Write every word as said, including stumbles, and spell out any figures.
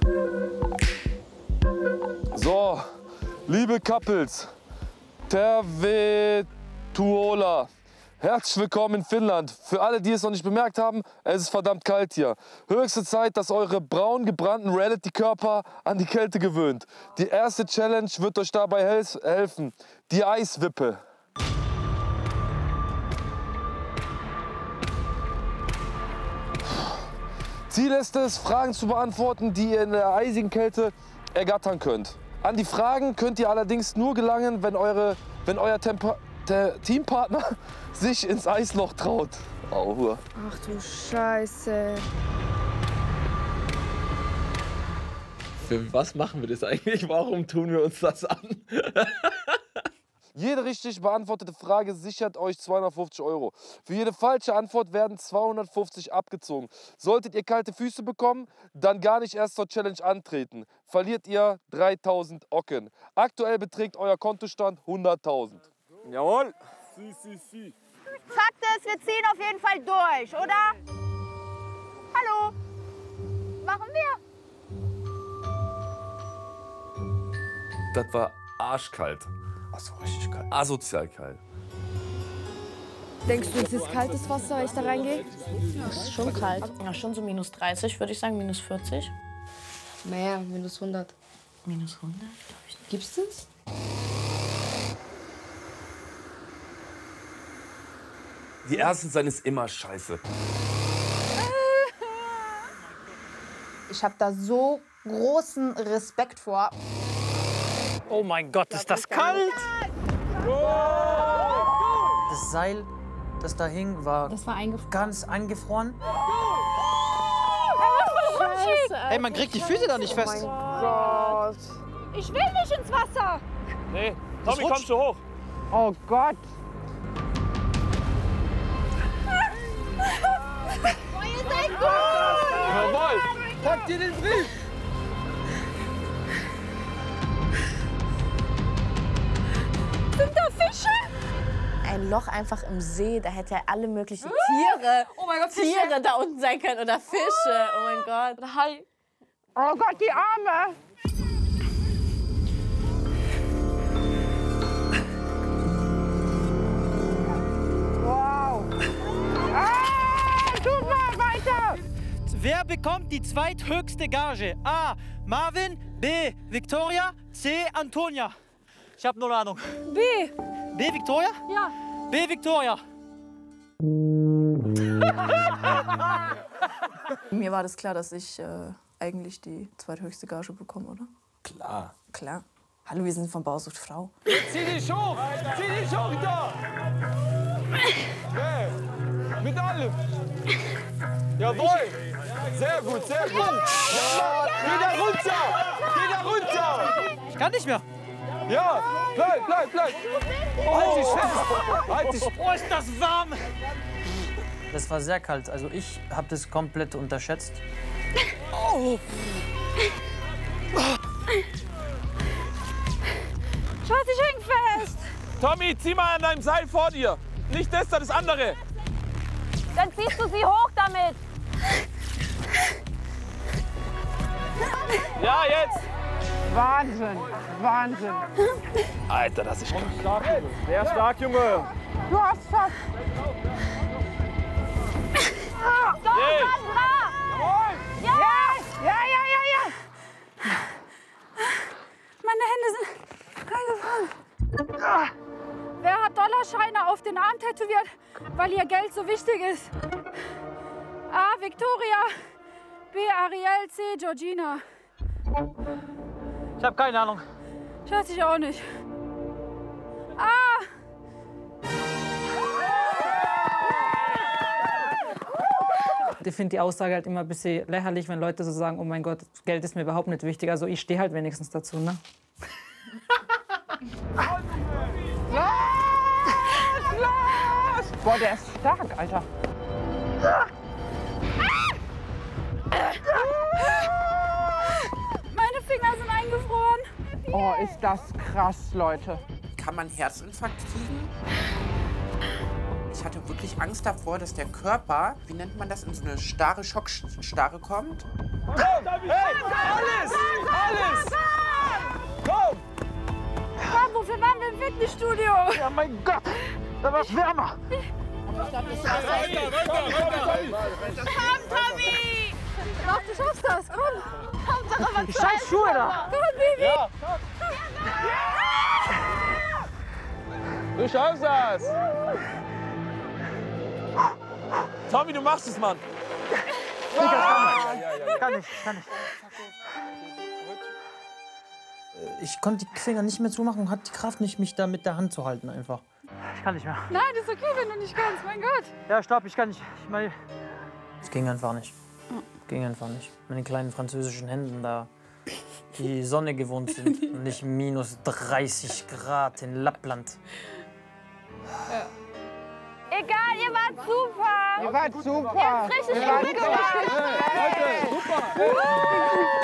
So, liebe Couples, Tervetuola. Herzlich willkommen in Finnland. Für alle, die es noch nicht bemerkt haben, es ist verdammt kalt hier. Höchste Zeit, dass eure braun gebrannten Reality-Körper an die Kälte gewöhnt. Die erste Challenge wird euch dabei hel helfen. Die Eiswippe. Ziel ist es, Fragen zu beantworten, die ihr in der eisigen Kälte ergattern könnt. An die Fragen könnt ihr allerdings nur gelangen, wenn, eure, wenn euer Tempo der Teampartner sich ins Eisloch traut. Oh. Ach du Scheiße. Für was machen wir das eigentlich? Warum tun wir uns das an? Jede richtig beantwortete Frage sichert euch zweihundertfünfzig Euro. Für jede falsche Antwort werden zweihundertfünfzig abgezogen. Solltet ihr kalte Füße bekommen, dann gar nicht erst zur Challenge antreten. Verliert ihr dreitausend Ocken. Aktuell beträgt euer Kontostand hunderttausend. Jawohl. Si, si, si. Fakt ist, wir ziehen auf jeden Fall durch, oder? Hallo? Machen wir? Das war arschkalt. Achso, richtig kalt. Asozial kalt. Denkst du, es ist kaltes Wasser, wenn ich da reingehe? Das ist schon kalt. Ja, schon so minus dreißig, würde ich sagen, minus vierzig. Mehr, minus hundert. Minus hundert, glaube ich nicht. Gibt's das? Die erste sein ist immer scheiße. Ich habe da so großen Respekt vor. Oh mein Gott, ist das kalt! Das Seil, das da hing, war, Das war eingefroren. ganz eingefroren. Scheiße, Ey, man kriegt die Füße da nicht fest. Gott. Ich will nicht ins Wasser. Nee, Tommy, kommst du hoch? Oh Gott. Oh, ihr seid gut. Jawohl. Packt ihr den Brief! Sind da Fische? Ein Loch einfach im See, da hätte ja alle möglichen Tiere, Oh mein Gott, Fische. Tiere da unten sein können oder Fische. Oh mein Gott. Oder Hai. Oh Gott, die Arme. Wow. Ah, super, weiter. Wer bekommt die zweithöchste Gage? A. Marvin, B. Victoria, C. Antonia. Ich habe null Ahnung. B. B. Victoria? Ja. B. Victoria. Mir war das klar, dass ich äh, eigentlich die zweithöchste Gage bekomme, oder? Klar. Klar. Hallo, wir sind von Bausucht Frau. Zieh dich hoch! Zieh dich hoch da! Hey, mit allem! Jawohl! Sehr gut, sehr gut! Ja, geh da runter! Geh da runter! Ich kann nicht mehr. Ja, bleib, bleib, bleib! Oh, halt dich fest! Halt dich! Oh, ist das warm! Das war sehr kalt. Also ich habe das komplett unterschätzt. Oh. Schatz, ich häng fest. Tommy, zieh mal an deinem Seil vor dir. Nicht das, das andere. Dann ziehst du sie hoch damit. Ja, jetzt. Wahnsinn, Wahnsinn. Alter, das ist Stark, Junge. Sehr stark, Junge. Du hast fast. So, Hey. Sandra! Ja! Ja, ja, ja, ja! Meine Hände sind reingefallen. Wer hat Dollarscheine auf den Arm tätowiert, weil ihr Geld so wichtig ist? A. Victoria. B. Ariel. C. Georgina. Ich habe keine Ahnung. Schatz, ich auch nicht. A. Ich finde die Aussage halt immer ein bisschen lächerlich, wenn Leute so sagen, oh mein Gott, Geld ist mir überhaupt nicht wichtig. Also ich stehe halt wenigstens dazu, ne? Los, los! Boah, der ist stark, Alter. Meine Finger sind eingefroren. Oh, ist das krass, Leute. Kann man Herzinfarkt kriegen? Ich hatte wirklich Angst davor, dass der Körper, wie nennt man das, in so eine starre Schockstarre kommt. Hey, alles! Fitnessstudio. Ja, mein Gott, da war's wärmer. Komm, Tommy! Mach, du schaffst das, komm. Hauptsache was Die scheiß Schuhe da. Komm, Bibi. Ja. Du schaffst das! Tommy, du machst es, Mann. Kann ich, kann ich. Ich konnte die Finger nicht mehr zumachen und hatte die Kraft nicht, mich da mit der Hand zu halten einfach. Ich kann nicht mehr. Nein, das ist okay, wenn du nicht kannst, mein Gott. Ja, stopp, ich kann nicht. Ich meine, es ging einfach nicht. Ging einfach nicht. Meine kleinen französischen Händen da, die Sonne gewohnt sind und nicht minus dreißig Grad in Lappland. Ja. Egal, ihr wart super. Ihr wart super. Ihr habt richtig Ihr wart gut gemacht. Leute, super.